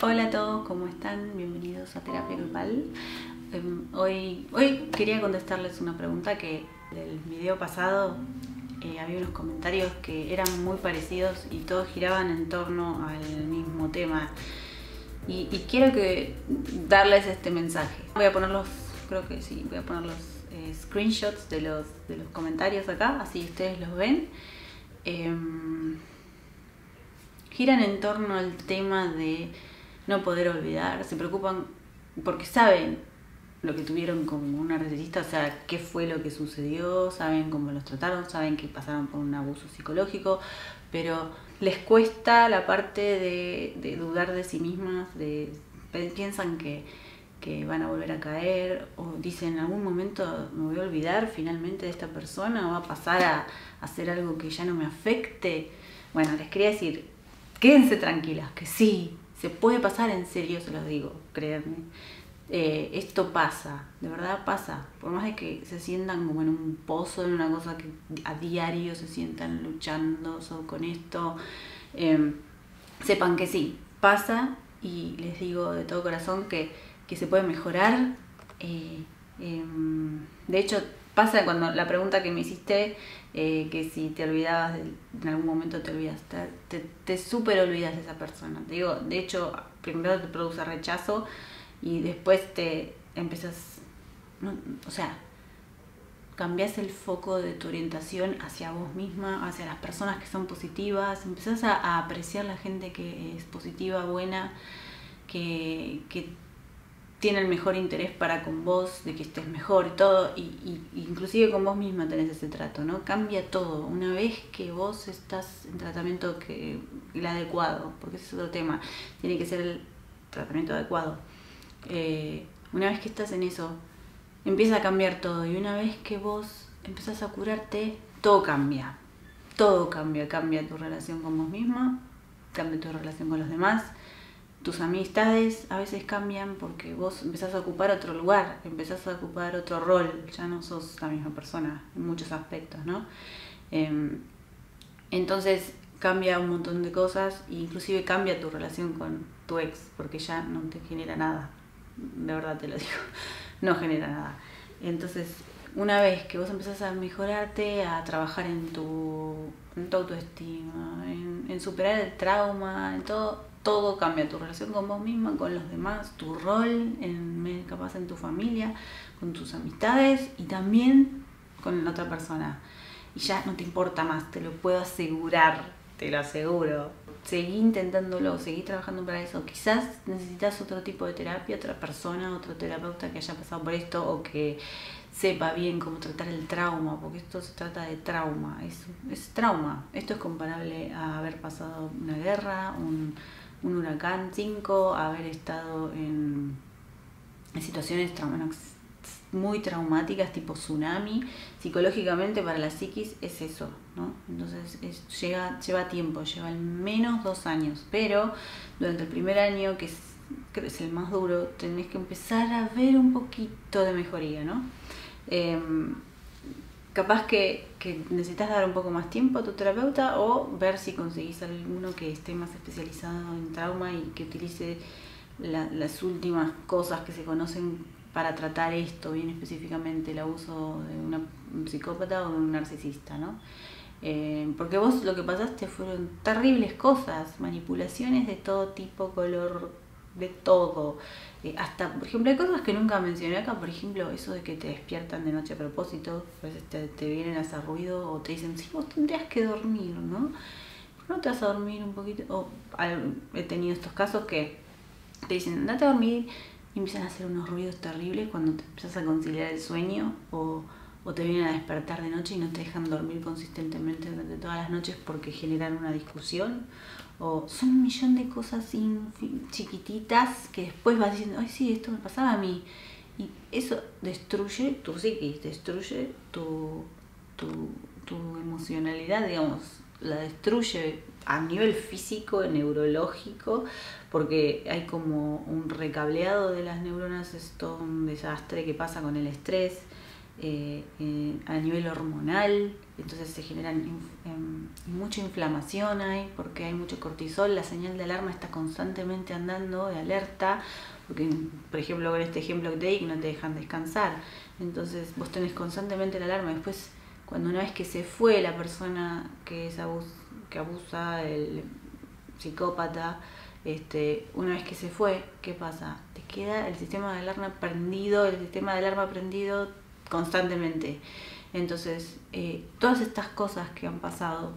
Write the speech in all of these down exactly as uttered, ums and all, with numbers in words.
Hola a todos, ¿cómo están? Bienvenidos a Terapia Grupal. Eh, hoy, hoy quería contestarles una pregunta que del video pasado eh, había unos comentarios que eran muy parecidos y todos giraban en torno al mismo tema. Y, y quiero que darles este mensaje. Voy a ponerlos, creo que sí, voy a poner los eh, screenshots de los, de los comentarios acá, así ustedes los ven. Eh, giran en torno al tema de no poder olvidar, se preocupan porque saben lo que tuvieron con un narcisista, o sea, qué fue lo que sucedió, saben cómo los trataron, saben que pasaron por un abuso psicológico, pero les cuesta la parte de, de dudar de sí mismas, de, piensan que, que van a volver a caer, o dicen en algún momento me voy a olvidar finalmente de esta persona, o va a pasar a, a hacer algo que ya no me afecte. Bueno, les quería decir, quédense tranquilas, que sí, se puede pasar, en serio se los digo, créanme. Eh, esto pasa, de verdad pasa. Por más de que se sientan como en un pozo, en una cosa que a diario se sientan luchando con esto, eh, sepan que sí, pasa, y les digo de todo corazón que, que se puede mejorar. Eh, eh, de hecho, pasa cuando la pregunta que me hiciste, eh, que si te olvidabas, de, en algún momento te olvidas, te, te, te súper olvidas de esa persona. Te digo, de hecho, primero te produce rechazo y después te empiezas, no, o sea, cambias el foco de tu orientación hacia vos misma, hacia las personas que son positivas, empezás a, a apreciar la gente que es positiva, buena, que, que tiene el mejor interés para con vos, de que estés mejor y todo, y, y inclusive con vos misma tenés ese trato, ¿no? Cambia todo. Una vez que vos estás en tratamiento que el adecuado, porque ese es otro tema, tiene que ser el tratamiento adecuado. Eh, una vez que estás en eso, empieza a cambiar todo, y una vez que vos empezás a curarte, todo cambia. Todo cambia, cambia tu relación con vos misma, cambia tu relación con los demás. Tus amistades a veces cambian porque vos empezás a ocupar otro lugar, empezás a ocupar otro rol, ya no sos la misma persona en muchos aspectos, ¿no? Eh, entonces cambia un montón de cosas, e inclusive cambia tu relación con tu ex, porque ya no te genera nada, de verdad te lo digo, no genera nada. Entonces, una vez que vos empezás a mejorarte, a trabajar en tu, en tu autoestima, en, en superar el trauma, en todo, todo cambia. Tu relación con vos misma, con los demás, tu rol, en, capaz en tu familia, con tus amistades y también con la otra persona. Y ya no te importa más, te lo puedo asegurar, te lo aseguro. Seguí intentándolo, seguí trabajando para eso. Quizás necesitas otro tipo de terapia, otra persona, otro terapeuta que haya pasado por esto o que sepa bien cómo tratar el trauma, porque esto se trata de trauma, es, es trauma. Esto es comparable a haber pasado una guerra, un, un huracán cinco, a haber estado en, en situaciones traumáticas muy traumáticas tipo tsunami. Psicológicamente para la psiquis es eso, ¿no? Entonces es, llega, lleva tiempo, lleva al menos dos años, pero durante el primer año, que es, que es el más duro, tenés que empezar a ver un poquito de mejoría, ¿no? Eh, capaz que, que necesitas dar un poco más tiempo a tu terapeuta, o ver si conseguís alguno que esté más especializado en trauma y que utilice la, las últimas cosas que se conocen para tratar esto bien específicamente, el abuso de una, un psicópata o de un narcisista, ¿no? Eh, porque vos lo que pasaste fueron terribles cosas, manipulaciones de todo tipo, color, de todo. Eh, hasta, por ejemplo, hay cosas que nunca mencioné acá, por ejemplo, eso de que te despiertan de noche a propósito, a veces te, te vienen a hacer ruido o te dicen, sí, vos tendrías que dormir, ¿no? ¿Por qué no te vas a dormir un poquito? O, al, he tenido estos casos que te dicen, andate a dormir, y empiezan a hacer unos ruidos terribles cuando te empiezas a conciliar el sueño, o, o te vienen a despertar de noche y no te dejan dormir consistentemente durante todas las noches porque generan una discusión, o son un millón de cosas chiquititas que después vas diciendo, ay sí, esto me pasaba a mí, y eso destruye tu psiquis, destruye tu, tu, tu emocionalidad, digamos, la destruye a nivel físico, neurológico, porque hay como un recableado de las neuronas. Es todo un desastre que pasa con el estrés. eh, eh, a nivel hormonal, entonces se generan eh, mucha inflamación ahí porque hay mucho cortisol, la señal de alarma está constantemente andando de alerta, porque por ejemplo con este ejemplo que te di, que no te dejan descansar, entonces vos tenés constantemente la alarma. Después, cuando una vez que se fue la persona que es abus que abusa, el psicópata, este, una vez que se fue, ¿qué pasa? Te queda el sistema de alarma prendido, el sistema de alarma prendido constantemente. Entonces, eh, todas estas cosas que han pasado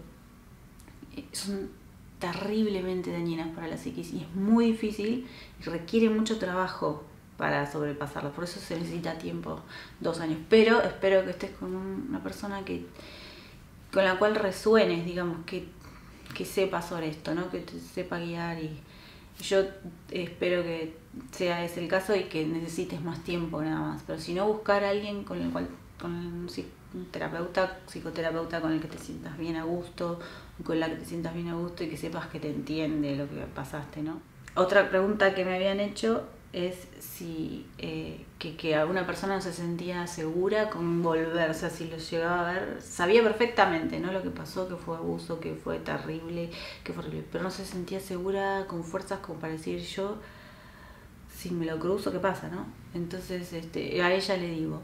eh, son terriblemente dañinas para la psiquis y es muy difícil y requiere mucho trabajo para sobrepasarlo. Por eso se necesita tiempo, dos años. Pero espero que estés con una persona que con la cual resuenes, digamos, que, que sepa sobre esto, ¿no? Que te sepa guiar, y yo espero que sea ese el caso y que necesites más tiempo nada más. Pero si no, buscar a alguien con el cual, con un terapeuta, psicoterapeuta con el que te sientas bien a gusto, con la que te sientas bien a gusto y que sepas que te entiende lo que pasaste, ¿no? Otra pregunta que me habían hecho es si eh, que, que alguna persona no se sentía segura con volverse, si lo llegaba a ver, sabía perfectamente, ¿no?, lo que pasó, que fue abuso, que fue terrible, que fue horrible, pero no se sentía segura con fuerzas como para decir, yo, si me lo cruzo, ¿qué pasa, no? Entonces este, a ella le digo,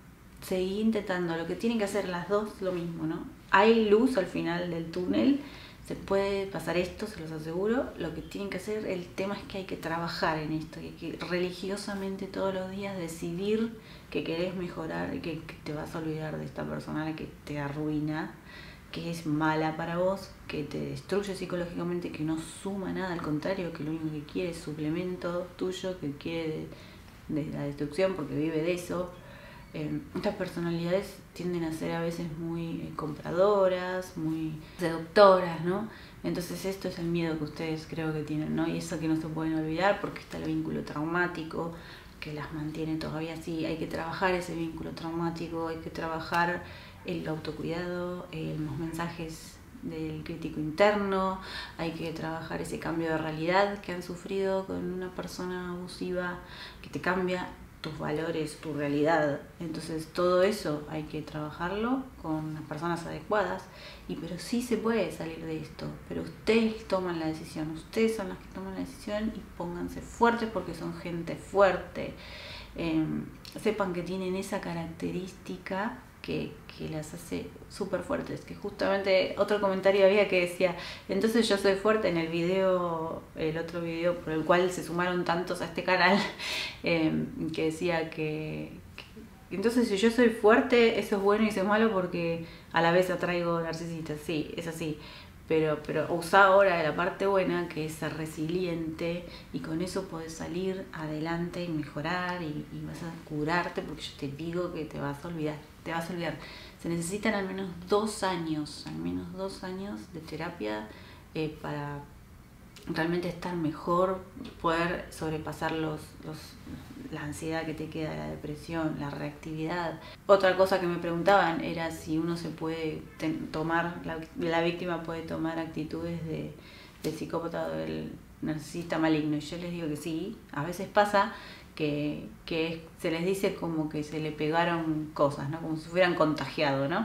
seguí intentando, lo que tienen que hacer las dos, lo mismo, ¿no? Hay luz al final del túnel, se puede pasar esto, se los aseguro. Lo que tienen que hacer, el tema es que hay que trabajar en esto, hay que religiosamente todos los días decidir que querés mejorar y que, que te vas a olvidar de esta persona que te arruina, que es mala para vos, que te destruye psicológicamente, que no suma nada, al contrario, que lo único que quiere es suplemento tuyo, que quiere de, de la destrucción porque vive de eso. Eh, estas personalidades tienden a ser a veces muy eh, compradoras, muy seductoras, ¿no? Entonces esto es el miedo que ustedes creo que tienen, ¿no? Y eso que no se pueden olvidar porque está el vínculo traumático que las mantiene todavía así. Hay que trabajar ese vínculo traumático, hay que trabajar el autocuidado, eh, los mensajes del crítico interno, hay que trabajar ese cambio de realidad que han sufrido con una persona abusiva que te cambia tus valores, tu realidad. Entonces todo eso hay que trabajarlo con las personas adecuadas, y pero sí se puede salir de esto, pero ustedes toman la decisión, ustedes son las que toman la decisión, y pónganse fuertes porque son gente fuerte. Eh, sepan que tienen esa característica que, que las hace súper fuertes, que justamente otro comentario había que decía, entonces yo soy fuerte, en el video, el otro video por el cual se sumaron tantos a este canal, eh, que decía que, que entonces si yo soy fuerte, eso es bueno y eso es malo porque a la vez atraigo narcisistas. Sí, es así, pero, pero usa ahora de la parte buena, que es ser resiliente, y con eso podés salir adelante y mejorar, y, y vas a curarte, porque yo te digo que te vas a olvidar, te vas a olvidar. Se necesitan al menos dos años, al menos dos años de terapia eh, para realmente estar mejor, poder sobrepasar los, los, la ansiedad que te queda, la depresión, la reactividad. Otra cosa que me preguntaban era si uno se puede tomar, la, la víctima puede tomar actitudes de, del psicópata o del narcisista maligno, y yo les digo que sí. A veces pasa que, que se les dice como que se le pegaron cosas, ¿no? Como si se hubieran contagiado, ¿no?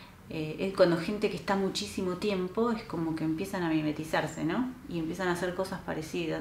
Eh, es cuando gente que está muchísimo tiempo es como que empiezan a mimetizarse, ¿no? Y empiezan a hacer cosas parecidas.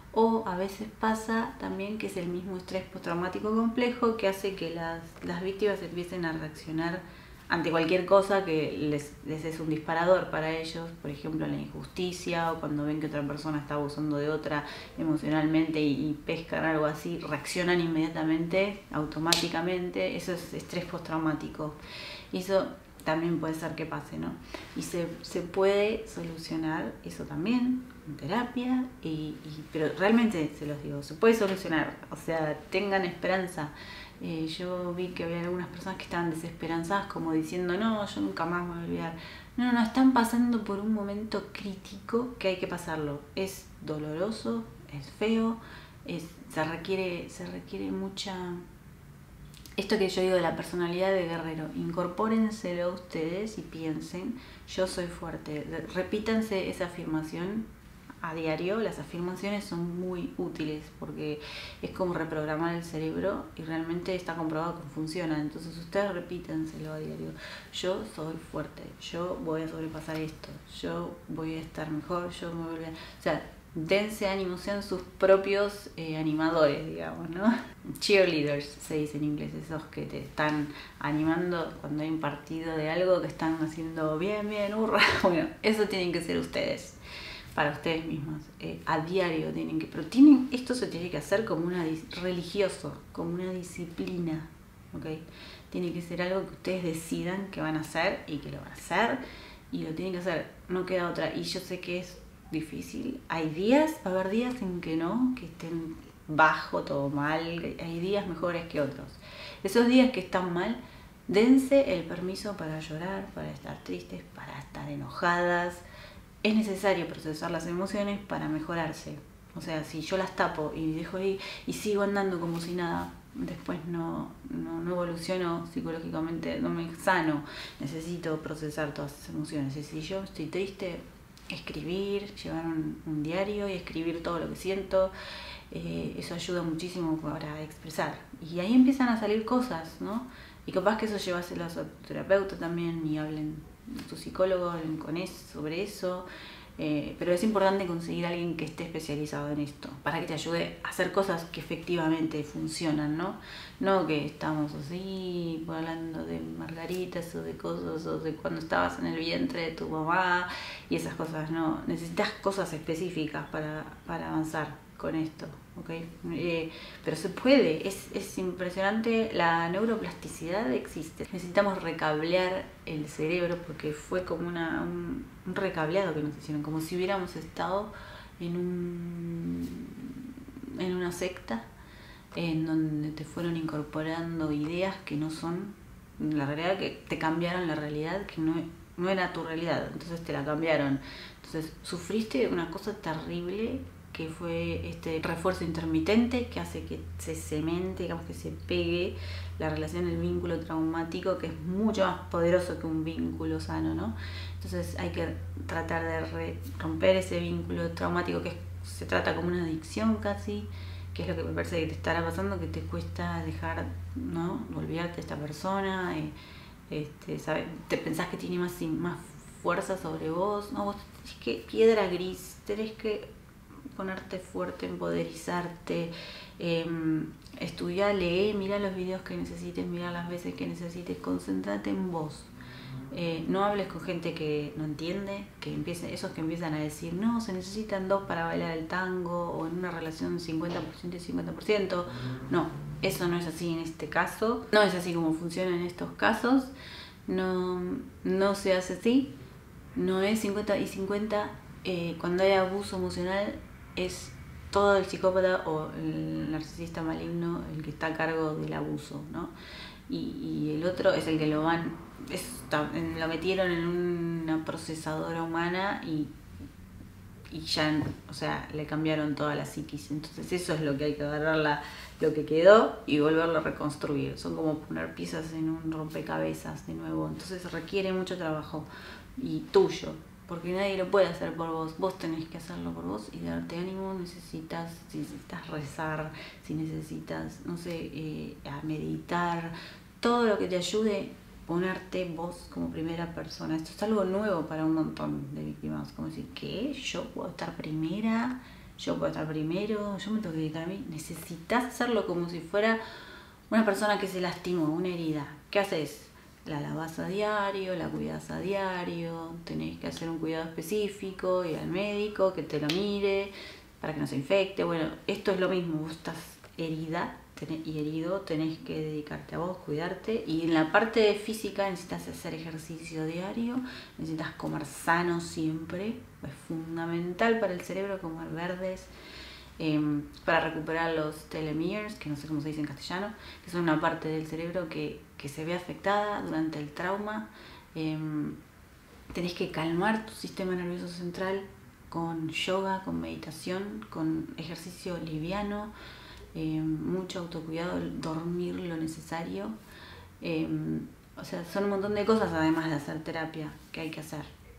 O a veces pasa también que es el mismo estrés postraumático complejo que hace que las, las víctimas empiecen a reaccionar ante cualquier cosa que les, les es un disparador para ellos, por ejemplo la injusticia, o cuando ven que otra persona está abusando de otra emocionalmente y, y pescan algo así, reaccionan inmediatamente, automáticamente. Eso es estrés postraumático. Y eso también puede ser que pase, ¿no? Y se, se puede solucionar eso también en terapia, y, y, pero realmente se los digo, se puede solucionar, o sea, tengan esperanza. Eh, yo vi que había algunas personas que estaban desesperanzadas, como diciendo, no, yo nunca más me voy a olvidar. No, no, están pasando por un momento crítico que hay que pasarlo. Es doloroso, es feo, es, se requiere, se requiere mucha... Esto que yo digo de la personalidad de guerrero, incorpórenselo ustedes y piensen, yo soy fuerte. Repítanse esa afirmación a diario, las afirmaciones son muy útiles porque es como reprogramar el cerebro y realmente está comprobado que funciona. Entonces ustedes repítenselo a diario. Yo soy fuerte, yo voy a sobrepasar esto, yo voy a estar mejor, yo me voy a... O sea, dense ánimo, sean sus propios eh, animadores, digamos, ¿no? Cheerleaders se dice en inglés, esos que te están animando cuando hay un partido de algo, que están haciendo bien, bien, hurra. Bueno, eso tienen que ser ustedes, para ustedes mismos, eh, a diario tienen que, pero tienen, esto se tiene que hacer como una religioso, como una disciplina, ¿ok? Tiene que ser algo que ustedes decidan que van a hacer y que lo van a hacer y lo tienen que hacer, no queda otra. Y yo sé que es difícil, hay días, va a haber días en que no, que estén bajo, todo mal, hay días mejores que otros. Esos días que están mal, dense el permiso para llorar, para estar tristes, para estar enojadas. Es necesario procesar las emociones para mejorarse. O sea, si yo las tapo y dejo ahí y sigo andando como si nada, después no, no, no evoluciono psicológicamente, no me sano. Necesito procesar todas esas emociones. Y si yo estoy triste, escribir, llevar un, un diario y escribir todo lo que siento, eh, eso ayuda muchísimo para expresar. Y ahí empiezan a salir cosas, ¿no? Y capaz que eso lleváselo a su terapeuta también y hablen, tu psicólogo, hablen con eso, sobre eso. Eh, pero es importante conseguir a alguien que esté especializado en esto, para que te ayude a hacer cosas que efectivamente funcionan, ¿no? No que estamos así, hablando de margaritas o de cosas, o de cuando estabas en el vientre de tu mamá y esas cosas, no. Necesitas cosas específicas para, para avanzar con esto, ¿ok? Eh, pero se puede, es, es impresionante, la neuroplasticidad existe. Necesitamos recablear el cerebro porque fue como una, un, un recableado que nos hicieron, como si hubiéramos estado en, un, en una secta en donde te fueron incorporando ideas que no son la realidad, que te cambiaron la realidad, que no, no era tu realidad, entonces te la cambiaron. Entonces sufriste una cosa terrible que fue este refuerzo intermitente que hace que se cemente, digamos, que se pegue la relación, el vínculo traumático, que es mucho más poderoso que un vínculo sano, ¿no? Entonces hay que tratar de re romper ese vínculo traumático que es, se trata como una adicción casi, que es lo que me parece que te estará pasando, que te cuesta dejar, ¿no? Olvidarte de esta persona, eh, este, ¿sabes? Te pensás que tiene más, más fuerza sobre vos, ¿no? Vos tenés que, piedra gris, tenés que ponerte fuerte, empoderizarte, eh, estudiar, leer, mira los videos que necesites, mira las veces que necesites, concéntrate en vos. Eh, no hables con gente que no entiende, que empiece, esos que empiezan a decir, no, se necesitan dos para bailar el tango, o en una relación cincuenta por ciento y cincuenta por ciento. No, eso no es así en este caso, no es así como funciona en estos casos, no, no se hace así, no es cincuenta y cincuenta. Eh, cuando hay abuso emocional es todo el psicópata o el narcisista maligno el que está a cargo del abuso, ¿no? Y, y el otro es el que lo van, es, lo metieron en una procesadora humana y, y ya, o sea, le cambiaron toda la psiquis. Entonces eso es lo que hay que agarrar, la, lo que quedó y volverlo a reconstruir. Son como poner piezas en un rompecabezas de nuevo. Entonces requiere mucho trabajo y tuyo, porque nadie lo puede hacer por vos, vos tenés que hacerlo por vos y darte ánimo. Necesitas, si necesitas rezar, si necesitas, no sé, eh, a meditar, todo lo que te ayude, ponerte vos como primera persona. Esto es algo nuevo para un montón de víctimas, como decir, ¿qué? ¿Yo puedo estar primera? ¿Yo puedo estar primero? ¿Yo me tengo que dedicar a mí? Necesitas hacerlo como si fuera una persona que se lastimó, una herida. ¿Qué haces? La lavas a diario, la cuidas a diario, tenés que hacer un cuidado específico, ir al médico, que te lo mire, para que no se infecte. Bueno, esto es lo mismo, vos estás herida tenés, y herido, tenés que dedicarte a vos, cuidarte. Y en la parte física necesitas hacer ejercicio diario, necesitas comer sano siempre, es fundamental para el cerebro comer verdes. Eh, para recuperar los telomeres, que no sé cómo se dice en castellano, que son una parte del cerebro que, que se ve afectada durante el trauma. Eh, tenés que calmar tu sistema nervioso central con yoga, con meditación, con ejercicio liviano, eh, mucho autocuidado, dormir lo necesario. Eh, o sea, son un montón de cosas además de hacer terapia que hay que hacer.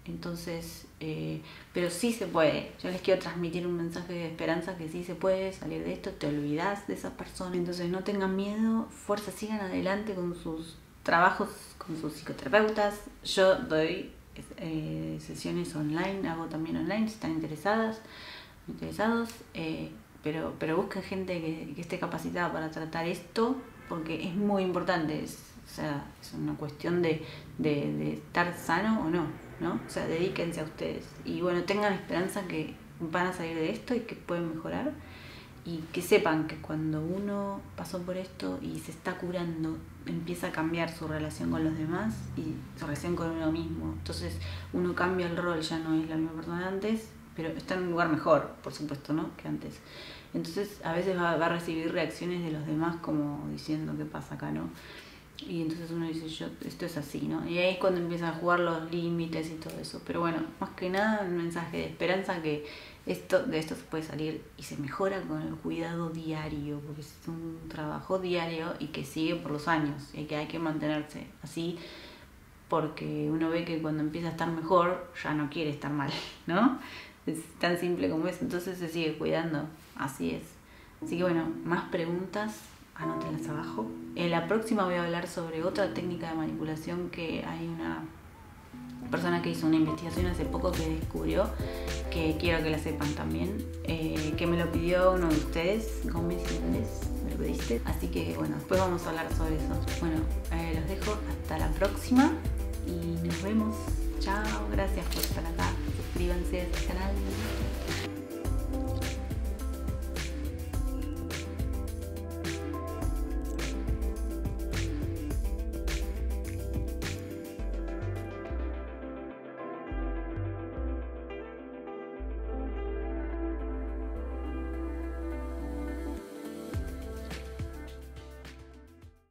Entonces, eh, pero sí se puede. Yo les quiero transmitir un mensaje de esperanza que sí se puede salir de esto, te olvidás de esa persona. Entonces no tengan miedo, fuerza, sigan adelante con sus trabajos, con sus psicoterapeutas. Yo doy eh, sesiones online, hago también online si están interesadas, interesados, eh, pero, pero busquen gente que, que esté capacitada para tratar esto, porque es muy importante. Es, o sea, es una cuestión de, de, de estar sano o no, ¿no? O sea, dedíquense a ustedes. Y bueno, tengan esperanza que van a salir de esto y que pueden mejorar. Y que sepan que cuando uno pasó por esto y se está curando, empieza a cambiar su relación con los demás y su relación con uno mismo. Entonces uno cambia el rol, ya no es la misma persona de antes, pero está en un lugar mejor, por supuesto, ¿no? Que antes. Entonces a veces va, va a recibir reacciones de los demás como diciendo qué pasa acá, ¿no? Y entonces uno dice, yo, esto es así, ¿no? Y ahí es cuando empiezan a jugar los límites y todo eso. Pero bueno, más que nada un mensaje de esperanza que esto, de esto se puede salir y se mejora con el cuidado diario, porque es un trabajo diario y que sigue por los años y que hay que mantenerse así, porque uno ve que cuando empieza a estar mejor ya no quiere estar mal, ¿no? Es tan simple como eso, entonces se sigue cuidando, así es. Así que bueno, más preguntas, anótenlas abajo. En la próxima voy a hablar sobre otra técnica de manipulación que hay una persona que hizo una investigación hace poco que descubrió, que quiero que la sepan también, eh, que me lo pidió uno de ustedes, Gómez y Gómez, me lo pediste. Así que bueno, después vamos a hablar sobre eso. Bueno, eh, los dejo hasta la próxima y nos vemos. Chao, gracias por estar acá. Suscríbanse a este canal.